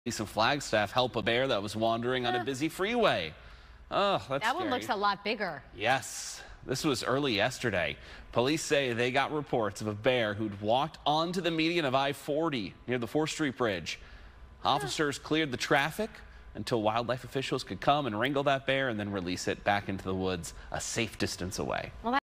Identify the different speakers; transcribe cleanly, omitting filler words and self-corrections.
Speaker 1: Police in Flagstaff help a bear that was wandering on a busy freeway. Oh, that's
Speaker 2: That one
Speaker 1: scary.
Speaker 2: looks a lot bigger.
Speaker 1: Yes, this was early yesterday. Police say they got reports of a bear who'd walked onto the median of I-40 near the 4th Street Bridge. Officers cleared the traffic until wildlife officials could come and wrangle that bear and then release it back into the woods a safe distance away.
Speaker 2: Well,